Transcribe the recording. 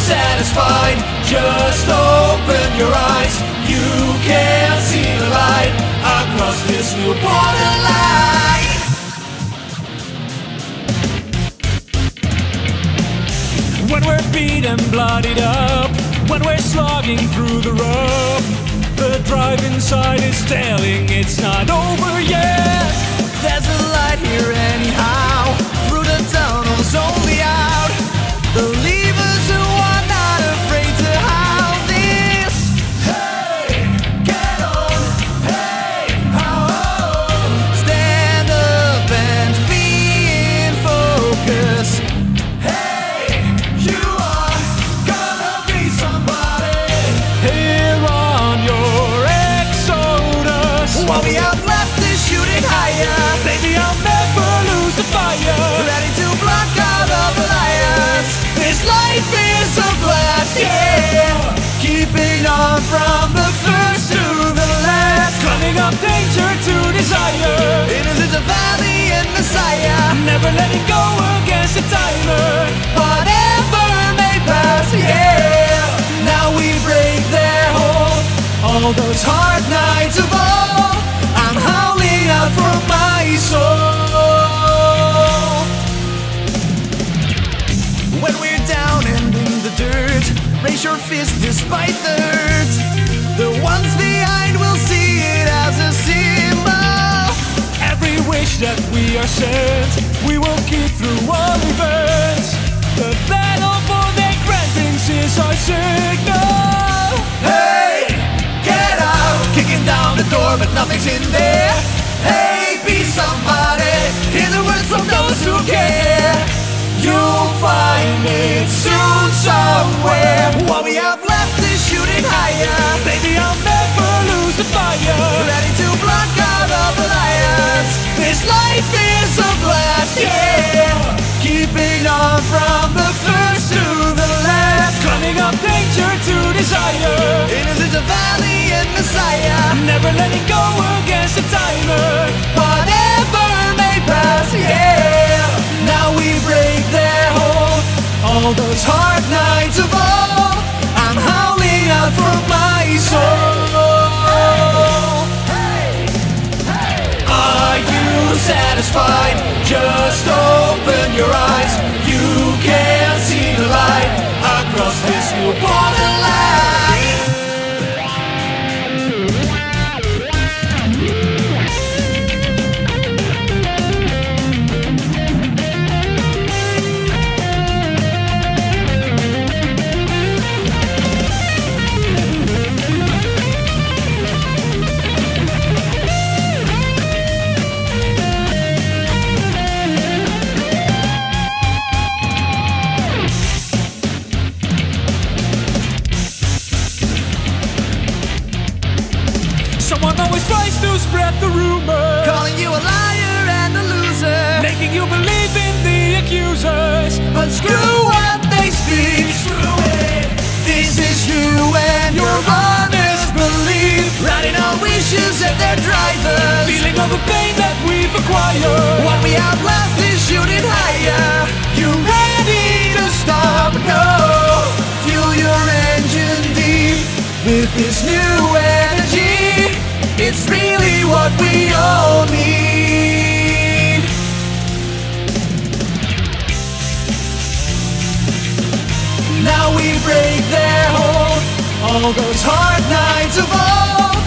satisfied? Just open your eyes. You can't see the light across this new borderline. When we're beat and bloodied up, when we're slogging through the rough, the drive inside is telling it's not over yet. There's a light here anyhow, through the tunnels only out. Believers who are not afraid to howl this. Hey, get on, hey, howl. Stand up and be in focus. Hey, you are gonna be somebody here on your exodus. What we have left is shooting higher. Baby, I'll never lose the fire. Ready to block out all the liars. This life is a blast, yeah. Keeping on from the first to the last. Climbing up danger to desire. It is a valley and messiah. Never letting go against the timer. Whatever may pass, yeah. Now we break their hold. All those hard nights of old, I'm howling out from my soul. When we're down and in the dirt, raise your fist despite the hurt. The ones behind will see it as a symbol. Every wish that we are sent, we will keep through all events. The battle for their grandthings is our signal. Hey, get out, kicking down the door, but nothing's in there. Hey, be somebody, hear the words from those who care. You'll find it soon somewhere. What we have left is shooting higher. Baby, I'll never lose the fire. Ready to block out all the liars. This life is a blast, yeah. Keeping on from the first to the last. Climbing up danger to desire. It is a valley and messiah. Never letting go against the timer. Whatever may pass, yeah. Now we break their hold. All those hard nights of old, I'm howling out from my soul. Hey, hey. Are you satisfied? Just open your eyes. You can't see the light across this new borderline. Someone always tries to spread the rumor, calling you a liar and a loser, making you believe in the accusers. But screw what they speak, screw it. This is you and your honest belief, riding on wishes and their drivers, feeling all the pain that we've acquired. What we have left is shooting higher. You ready to stop? No. Fuel your engine deep with this new energy. It's really what we all need. Now we break their hold. All those hard nights of old,